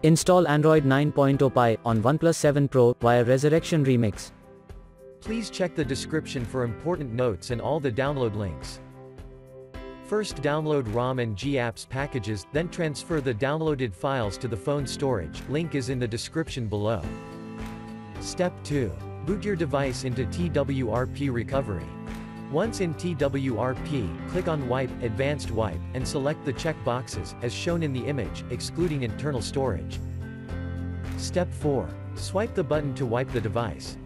Install Android 9.0 Pie on OnePlus 7 Pro via Resurrection Remix. Please check the description for important notes and all the download links. First download ROM and GApps packages, then transfer the downloaded files to the phone storage, link is in the description below. Step 2. Boot your device into TWRP recovery. Once in TWRP, click on Wipe, Advanced Wipe, and select the check boxes, as shown in the image, excluding internal storage. Step 4. Swipe the button to wipe the device.